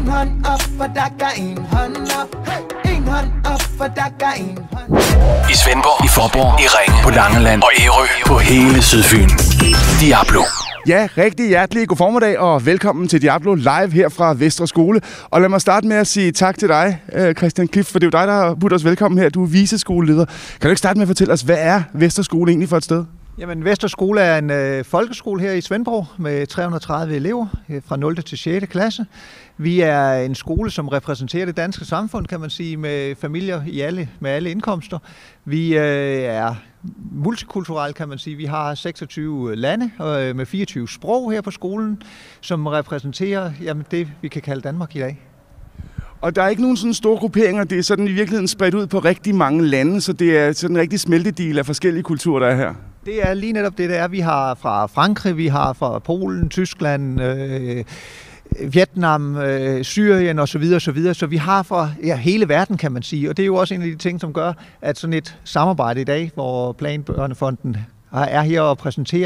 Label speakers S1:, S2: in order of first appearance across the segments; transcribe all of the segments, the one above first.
S1: En hånd op, for der går en hånd op. En hånd op, for der går en hånd.
S2: I Svendborg, i Faaborg, i Ringe, på Langeland og Ærø, på hele Sydfyn. Diablo.
S3: Ja, rigtig hjertelig god formiddag og velkommen til Diablo live her fra Vestre Skole. Og lad mig starte med at sige tak til dig, Christian Kliff, for det er jo dig, der har budt os velkommen her. Du er viceskoleleder. Kan du ikke starte med at fortælle os, hvad er Vestre Skole egentlig for et sted?
S4: Jamen, Vestre Skole er en folkeskole her i Svendborg med 330 elever fra 0. til 6. klasse. Vi er en skole, som repræsenterer det danske samfund, kan man sige, med familier med alle indkomster. Vi er multikulturelle, kan man sige. Vi har 26 lande med 24 sprog her på skolen, som repræsenterer det, vi kan kalde Danmark i dag.
S3: Og der er ikke nogen sådan store grupperinger. Det er sådan i virkeligheden spredt ud på rigtig mange lande, så det er sådan en rigtig smeltedil af forskellige kulturer, der er her.
S4: Det er lige netop det, der er. Vi har fra Frankrig, vi har fra Polen, Tyskland, Vietnam, Syrien osv. Så vi har fra hele verden, kan man sige. Og det er jo også en af de ting, som gør, at sådan et samarbejde i dag, hvor Plan Børnefonden er her og præsenterer,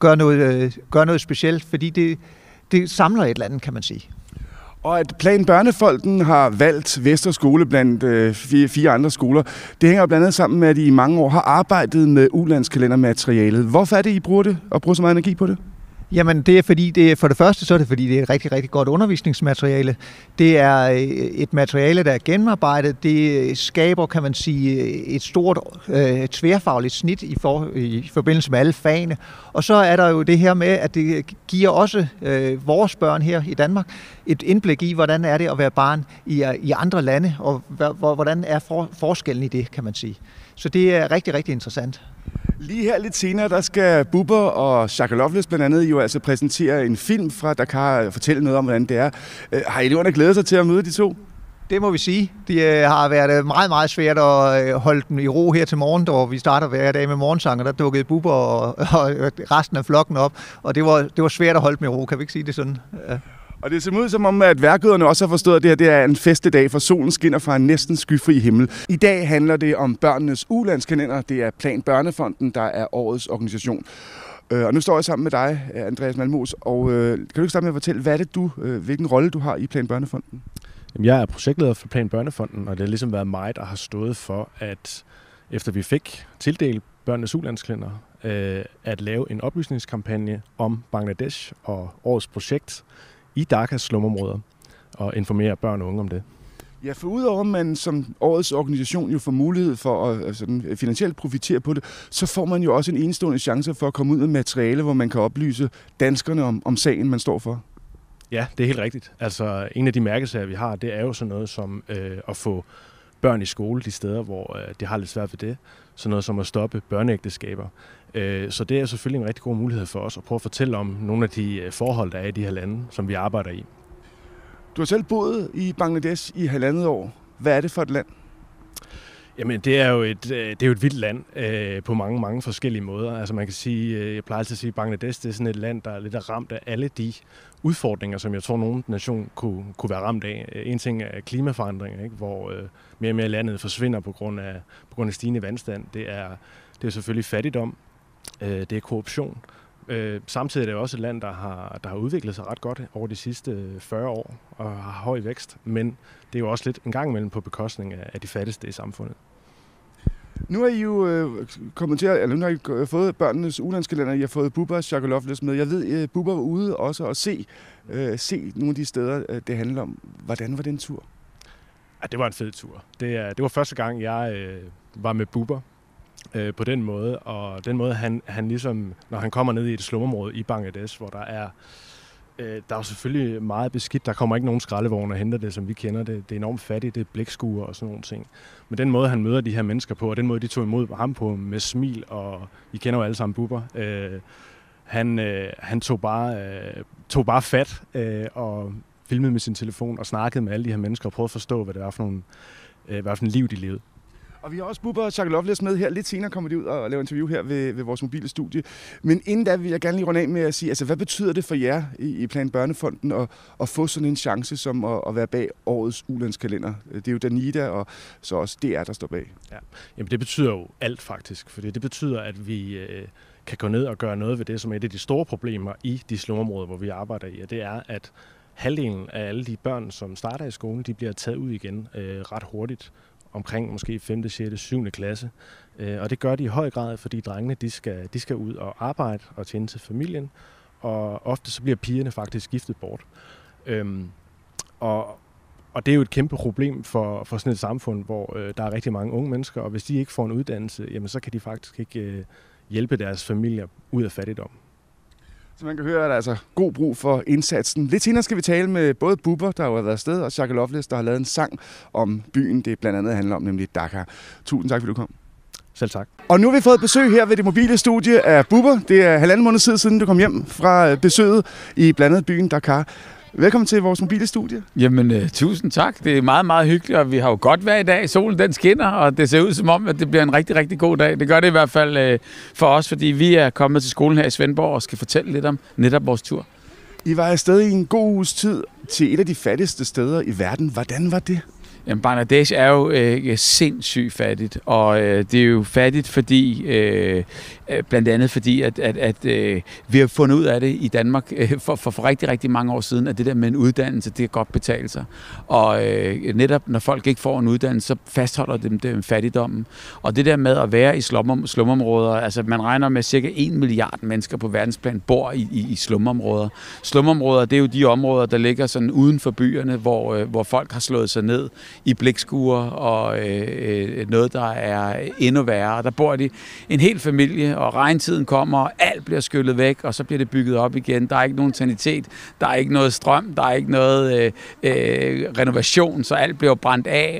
S4: gør noget specielt, fordi det samler et eller andet, kan man sige.
S3: Og at Plan Børnefonden har valgt Vestre Skole blandt fire andre skoler, det hænger blandt andet sammen med, at I mange år har arbejdet med ulandskalendermaterialet. Hvorfor er det, I bruger det og bruger så meget energi på det?
S4: Jamen, det er fordi, for det første så er det fordi, det er et rigtig, rigtig godt undervisningsmateriale. Det er et materiale, der er gennemarbejdet. Det skaber, kan man sige, et stort tværfagligt snit i forbindelse med alle fagene. Og så er der jo det her med, at det giver også vores børn her i Danmark et indblik i, hvordan er det at være barn i andre lande, og hvordan er forskellen i det, kan man sige. Så det er rigtig, rigtig interessant.
S3: Lige her lidt senere, der skal Bubber og Shaka Loveless blandt andet jo altså præsentere en film fra Dakar og fortælle noget om, hvordan det er. Har eleverne glædet sig til at møde de to?
S4: Det må vi sige. Det har været meget, meget svært at holde dem i ro her til morgen, hvor vi starter hver dag med morgensang, og der dukkede Bubber og resten af flokken op, og det var svært at holde dem i ro, kan vi ikke sige det sådan? Ja.
S3: Og det ser ud som om, at værkøderne også har forstået, at det er en festedag, for solen skinner fra en næsten skyfri himmel. I dag handler det om børnenes ulandskalender. Det er Plan Børnefonden, der er årets organisation. Og nu står jeg sammen med dig, Andreas Malmos, og kan du ikke starte med at fortælle, hvad er det hvilken rolle du har i Plan Børnefonden?
S5: Jeg er projektleder for Plan Børnefonden, og det har ligesom været mig, der har stået for, at efter vi fik tildelt børnenes ulandskalender, at lave en oplysningskampagne om Bangladesh og årets projekt i Dhakas slumområder og informere børn og unge om det.
S3: Ja, for udover at man som årets organisation jo får mulighed for at finansielt profitere på det, så får man jo også en enestående chance for at komme ud med materiale, hvor man kan oplyse danskerne om sagen, man står for.
S5: Ja, det er helt rigtigt. Altså, en af de mærkesager, vi har, det er jo sådan noget som at få børn i skole de steder, hvor de har lidt svært ved det. Sådan noget som at stoppe børneægteskaber. Så det er selvfølgelig en rigtig god mulighed for os at prøve at fortælle om nogle af de forhold, der er i de her lande, som vi arbejder i.
S3: Du har selv boet i Bangladesh i 1,5 år. Hvad er det for et land?
S5: Jamen, det er jo et vildt land på mange, mange forskellige måder. Altså man kan sige, jeg plejer altid at sige, at Bangladesh det er sådan et land, der er lidt ramt af alle de udfordringer, som jeg tror, nogen nation kunne være ramt af. En ting er klimaforandringer, ikke? Hvor mere og mere landet forsvinder på grund af stigende vandstand. Det er selvfølgelig fattigdom. Det er korruption. Samtidig er det også et land, der har udviklet sig ret godt over de sidste 40 år og har høj vækst, men det er jo også lidt en gang imellem på bekostning af de fattigste i samfundet.
S3: Nu har I jo nu har I fået børnenes ulandskalender, I har fået Bubber og Shaka Loveless med. Jeg ved, Bubber var ude også og se nogle af de steder, det handler om. Hvordan var den tur?
S5: Ja, det var en fed tur. Det var første gang, jeg var med Bubber på den måde, og den måde han ligesom, når han kommer ned i et slumområde i Bangladesh, hvor der er selvfølgelig meget beskidt. Der kommer ikke nogen skraldevogne og henter det, som vi kender det. Det er enormt fattigt, det er blækskuer og sådan nogle ting. Men den måde, han møder de her mennesker på, og den måde, de tog imod ham på med smil, og I kender jo alle sammen Bubber, han tog bare fat og filmede med sin telefon og snakkede med alle de her mennesker og prøvede at forstå, hvad det var for en liv, de levede.
S3: Og vi har også Bubber og Shaka Loveless med her. Lidt senere kommer de ud og laver interview her ved vores mobile studie. Men inden da vil jeg gerne lige runde af med at sige, altså hvad betyder det for jer i Plan Børnefonden at få sådan en chance som at være bag årets ulandskalender? Det er jo Danida og så også DR, der står bag.
S5: Ja. Jamen det betyder jo alt faktisk, for det betyder, at vi kan gå ned og gøre noget ved det, som er et af de store problemer i de slumområder, hvor vi arbejder i, og det er, at halvdelen af alle de børn, som starter i skolen, de bliver taget ud igen ret hurtigt, omkring måske 5., 6., 7. klasse. Og det gør de i høj grad, fordi drengene de skal ud og arbejde og tjene til familien, og ofte så bliver pigerne faktisk giftet bort. Og det er jo et kæmpe problem for sådan et samfund, hvor der er rigtig mange unge mennesker, og hvis de ikke får en uddannelse, jamen, så kan de faktisk ikke hjælpe deres familier ud af fattigdom.
S3: Så man kan høre, at der er altså god brug for indsatsen. Lidt senere skal vi tale med både Bubber, der jo har været afsted, og Shaka Loveless, der har lavet en sang om byen, det blandt andet handler om, nemlig Dakar. Tusind tak, fordi du kom.
S5: Selv tak.
S3: Og nu har vi fået besøg her ved det mobile studie af Bubber. Det er 1,5 måned siden, du kom hjem fra besøget i blandt andet byen Dakar. Velkommen til vores mobile studie.
S6: Jamen, tusind tak. Det er meget, meget hyggeligt, og vi har jo godt vejr i dag. Solen den skinner, og det ser ud som om, at det bliver en rigtig, rigtig god dag. Det gør det i hvert fald for os, fordi vi er kommet til skolen her i Svendborg og skal fortælle lidt om netop vores tur.
S3: I var afsted i en god uges tid til et af de fattigste steder i verden. Hvordan var det?
S6: Jamen, Bangladesh er jo sindssygt fattigt, og det er jo fattigt, fordi blandt andet fordi, at vi har fundet ud af det i Danmark for rigtig, rigtig mange år siden, at det der med en uddannelse, det kan godt betale sig. Og netop når folk ikke får en uddannelse, så fastholder dem fattigdommen. Og det der med at være i slumområder, altså man regner med cirka 1 milliard mennesker på verdensplan bor i slumområder. Slumområder, det er jo de områder, der ligger sådan uden for byerne, hvor folk har slået sig ned i blækskuer og noget, der er endnu værre. Der bor de en hel familie, og regntiden kommer, og alt bliver skyllet væk, og så bliver det bygget op igen. Der er ikke nogen sanitet, der er ikke noget strøm, der er ikke noget renovation, så alt bliver brændt af,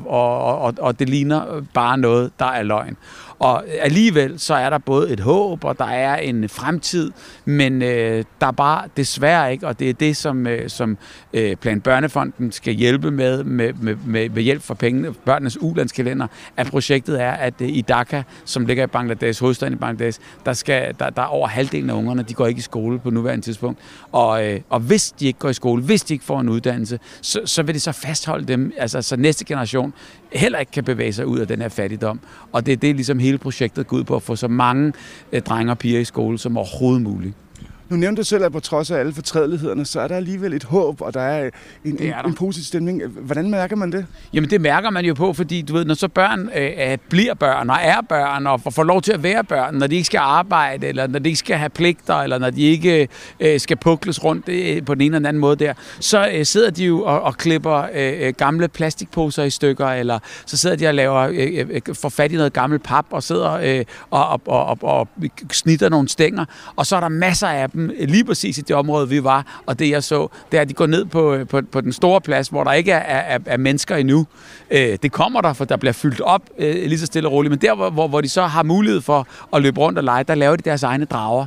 S6: og det ligner bare noget, der er løgn. Og alligevel så er der både et håb, og der er en fremtid, men der er bare desværre ikke, og det er det, som Plan Børnefonden skal hjælpe med hjælp fra pengene, børnenes ulandskalender, at projektet er, at i Dhaka, som ligger i Bangladesh, hovedstaden i Bangladesh, der er over halvdelen af ungerne, de går ikke i skole på nuværende tidspunkt. Og hvis de ikke går i skole, hvis de ikke får en uddannelse, så vil det så fastholde dem, altså så næste generation heller ikke kan bevæge sig ud af den her fattigdom. Og det er det, ligesom hele projektet går ud på, at få så mange drenge og piger i skole som overhovedet muligt.
S3: Nu nævnte du selv, at på trods af alle fortrædelighederne, så er der alligevel et håb, og der er en positiv stemning. Hvordan mærker man det?
S6: Jamen det mærker man jo på, fordi du ved, når så børn bliver børn og er børn og får lov til at være børn, når de ikke skal arbejde, eller når de ikke skal have pligter, eller når de ikke skal pukles rundt på den ene eller anden måde der, så sidder de jo og klipper gamle plastikposer i stykker, eller så sidder de og laver får fat i noget gammelt pap og sidder og snitter nogle stænger, og så er der masser af dem lige præcis i det område, vi var, og det jeg så, det er, at de går ned på den store plads, hvor der ikke er mennesker endnu. Det kommer der, for der bliver fyldt op lige så stille og roligt, men der, hvor de så har mulighed for at løbe rundt og lege, der laver de deres egne drager,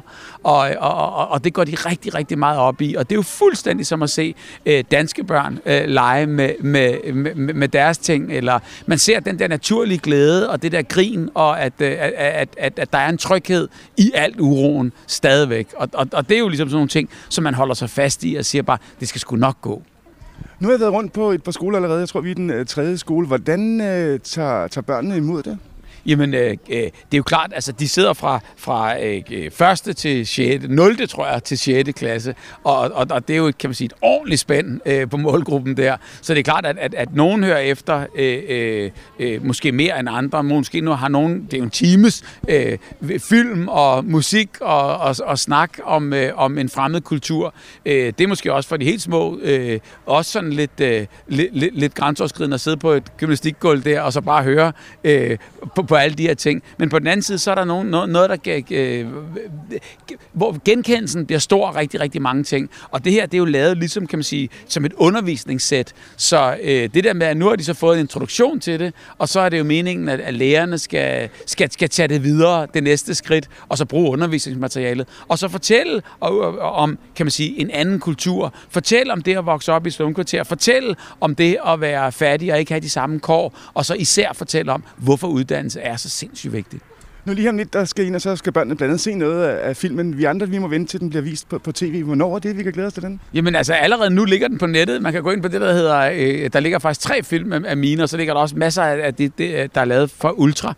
S6: og det går de rigtig, rigtig meget op i, og det er jo fuldstændig som at se danske børn lege med deres ting, eller man ser den der naturlige glæde, og det der grin, og at der er en tryghed i alt uroen stadigvæk, og det er jo ligesom sådan nogle ting, som man holder sig fast i og siger bare, det skal sgu nok gå.
S3: Nu har jeg været rundt på et par skoler allerede. Jeg tror, vi er den 3. skole. Hvordan tager børnene imod det?
S6: Jamen, det er jo klart, altså de sidder fra 1. til 6. 0. tror jeg, til 6. klasse, og det er jo, kan man sige, et ordentligt spænd på målgruppen der. Så det er klart, at nogen hører efter, måske mere end andre, måske nu har nogen, det er jo en times film og musik og snak om en fremmed kultur. Det er måske også for de helt små, også sådan lidt grænseoverskridende at sidde på et gymnastikgulv der, og så bare høre på alle de her ting. Men på den anden side, så er der noget der hvor genkendelsen bliver stor rigtig, rigtig mange ting. Og det her, det er jo lavet ligesom, kan man sige, som et undervisningssæt. Så det der med, at nu har de så fået en introduktion til det, og så er det jo meningen, at lærerne skal tage det videre, det næste skridt, og så bruge undervisningsmaterialet. Og så fortælle om, kan man sige, en anden kultur. Fortælle om det at vokse op i slumkvarter. Fortælle om det at være fattig og ikke have de samme kår. Og så især fortælle om, hvorfor uddannelse er så sindssygt vigtigt.
S3: Nu lige om lidt, der skal ind, og så skal børnene blandt andet se noget af filmen. Vi andre, vi må vente til, den bliver vist på tv. Hvornår er det, vi kan glæde os til den?
S6: Jamen altså, allerede nu ligger den på nettet. Man kan gå ind på det, der hedder... der ligger faktisk 3 film af mine, og så ligger der også masser af det der er lavet for Ultra.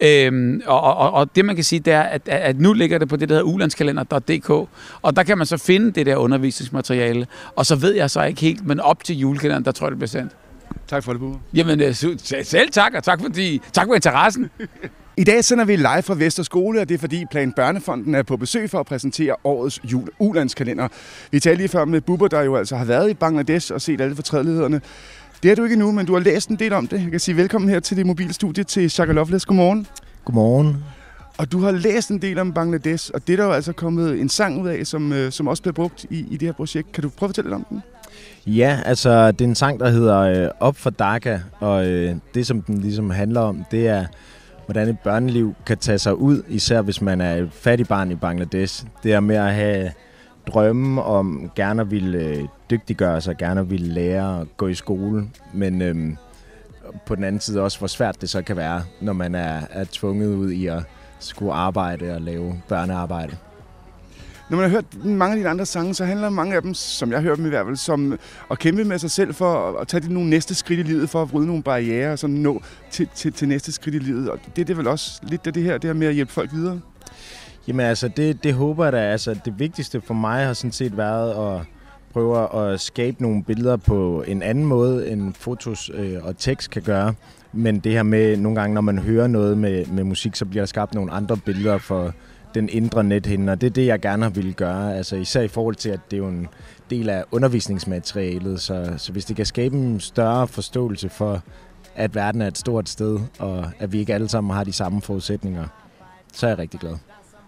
S6: Og det, man kan sige, det er, at nu ligger det på det, der hedder ulandskalender.dk, og der kan man så finde det der undervisningsmateriale. Og så ved jeg så ikke helt, men op til julekalenderen, der tror jeg, det bliver sendt.
S3: Tak for det, Bubber.
S6: Jamen, selv tak, og tak for interessen.
S3: I dag sender vi live fra Vester Skole, og det er fordi Plan Børnefonden er på besøg for at præsentere årets ulandskalender. Vi talte lige før med Bubber, der jo altså har været i Bangladesh og set alle fortrædelighederne. Det er du ikke endnu, men du har læst en del om det. Jeg kan sige velkommen her til det mobile studie til Shaka Loveless. Godmorgen.
S7: Godmorgen.
S3: Og du har læst en del om Bangladesh, og det er der jo altså kommet en sang ud af, som også bliver brugt i det her projekt. Kan du prøve at fortælle lidt om den?
S7: Ja, altså det er en sang, der hedder Op for Dhaka, og det som den ligesom handler om, det er, hvordan et børneliv kan tage sig ud, især hvis man er et fattigt barn i Bangladesh. Det er med at have drømme om gerne at ville dygtiggøre sig, gerne at ville lære at gå i skole, men på den anden side også, hvor svært det så kan være, når man er tvunget ud i at skulle arbejde og lave børnearbejde.
S3: Når man har hørt mange af de andre sange, så handler mange af dem, som jeg hører dem i hvert fald, som at kæmpe med sig selv for at tage nogle næste skridt i livet, for at bryde nogle barrierer og sådan nå til næste skridt i livet. Og det er vel også lidt af det her med at hjælpe folk videre?
S7: Jamen altså, det håber jeg da. Altså, det vigtigste for mig har sådan set været at prøve at skabe nogle billeder på en anden måde, end fotos og tekst kan gøre. Men det her med, nogle gange, når man hører noget med musik, så bliver der skabt nogle andre billeder for den indre nethinde, og det er det, jeg gerne har ville gøre. Altså især i forhold til, at det er jo en del af undervisningsmaterialet, så hvis det kan skabe en større forståelse for, at verden er et stort sted, og at vi ikke alle sammen har de samme forudsætninger, så er jeg rigtig glad.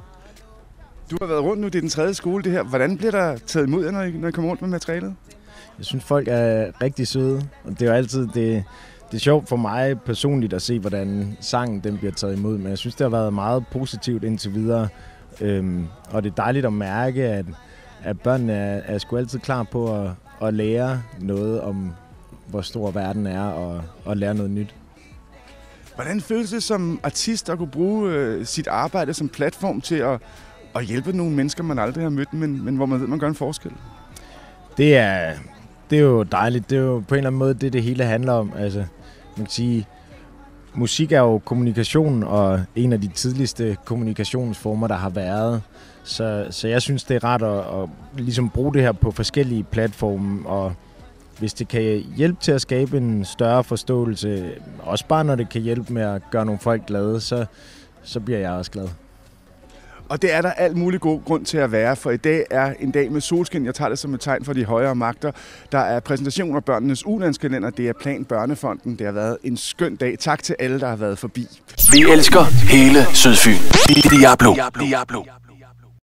S3: Du har været rundt nu, det er den 3. skole det her. Hvordan bliver der taget imod jer, når I kommer rundt med materialet?
S7: Jeg synes, folk er rigtig søde, og det er jo altid det er sjovt for mig personligt at se, hvordan sangen den bliver taget imod, men jeg synes, det har været meget positivt indtil videre. Og det er dejligt at mærke, at børnene er sgu altid klar på at lære noget om, hvor stor verden er, og lære noget nyt.
S3: Hvordan føles det som artist at kunne bruge sit arbejde som platform til at hjælpe nogle mennesker, man aldrig har mødt, men hvor man ved, man gør en forskel?
S7: Det er jo dejligt. Det er jo på en eller anden måde det hele handler om. Altså, man kan sige, musik er jo kommunikation, og en af de tidligste kommunikationsformer, der har været. Så jeg synes, det er rart at ligesom bruge det her på forskellige platforme, og hvis det kan hjælpe til at skabe en større forståelse, også bare når det kan hjælpe med at gøre nogle folk glade, så bliver jeg også glad.
S3: Og det er der alt muligt god grund til at være, for i dag er en dag med solskin. Jeg tager det som et tegn for de højere magter. Der er præsentation af børnenes ulandskalender. Det er Plan Børnefonden. Det har været en skøn dag. Tak til alle, der har været forbi.
S2: Vi elsker hele Sydfyn. Diablo.